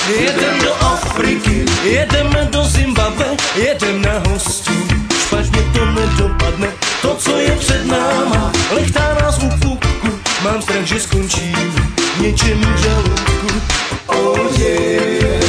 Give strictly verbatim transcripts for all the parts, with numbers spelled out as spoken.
jedem do Afriky, jedeme do Zimbabwe, jedem na hostu. Špatně to nedopadne, to, co je před náma, lechtá nás u pupku, mám strach, že skončím něčem v žaludku. Oh yeah.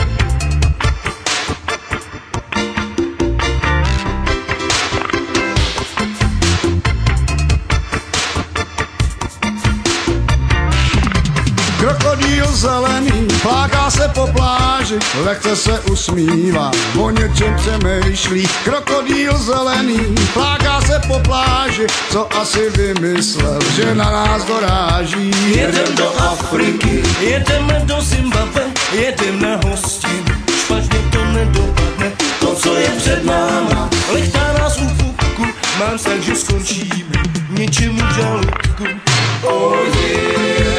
Krokodýl zelený pláká se po pláži, lehce se usmívá, o něčem přemýšlí. Krokodýl zelený pláká se po pláži, co asi vymyslel, že na nás doráží. Jedem do Afriky, jedeme do Zimbabwe, jedem na hostin. Špatně to nedopadne, to, co je před náma, lechtá nás u pupku, mám strach, že skončíme něčem v žaludku. Oh yeah.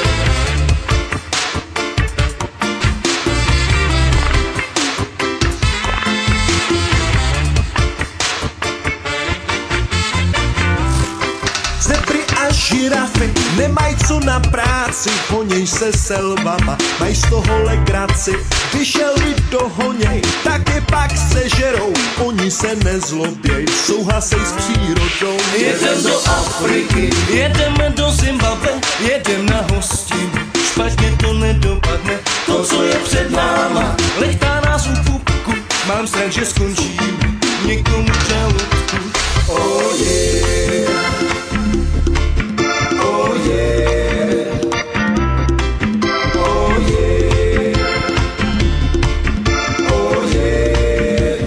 Žirafy nemají co na práci, honěj se selvama, mají z toho legraci. Když je lid dohoněj, tak je pak sežerou, oni se nezloběj, souhlasej s přírodou. Jedem do Afriky, jedeme do Zimbabwe, jedem na hostin. Špatně to nedopadne, to, co je před náma, lechtá nás u pupku, mám strach, že skončím někomu v žaludku. Oh yeah. Oh yeah, oh yeah, oh yeah.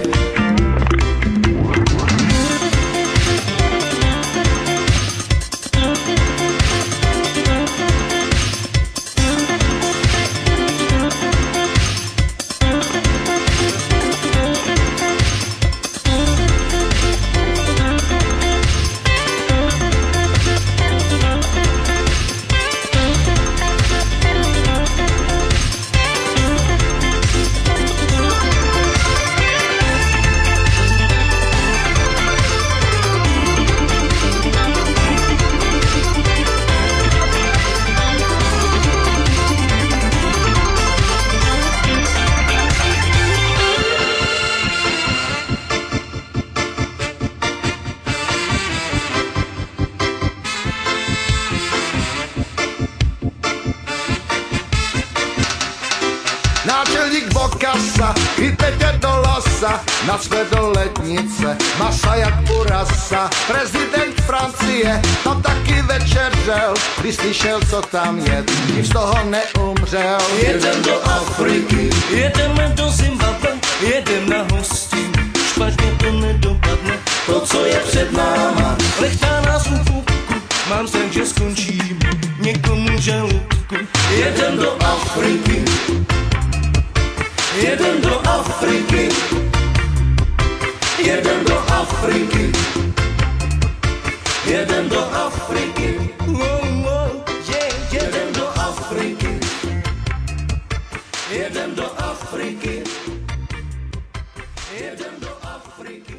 Náčelník Bokasa chyte tě do losa, na své do lednice, masa jak u rasa. Prezident Francie tam taky večeřel, když slyšel, co tam je, nic z toho neumřel. Jedem do Afriky, jedeme do Zimbabwe, jedem na hostin. Špatně to nedopadne, to, co je před náma, lechtá nás u pupku, mám strach, že skončím někomu v žaludku. Jedem do Afriky, jedem do Afriky, jedem do Afriky, jedem do Afriky, oh, oh, yeah, jedem do Afriky, jedem do Afriky, jedem do Afriky.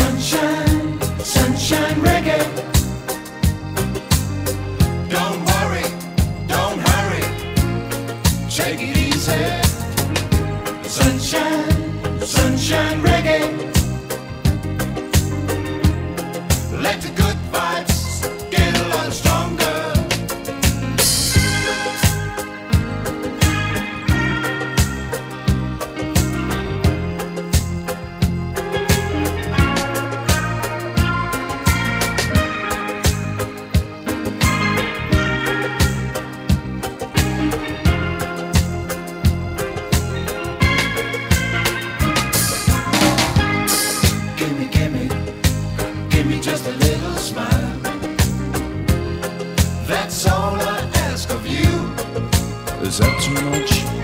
Sunshine, sunshine reggae. Don't worry. sunshine reggae. Let the good vibes get a lot stronger. Gimme, gimme, gimme just a little smile. That's all I ask of you. Is that too much?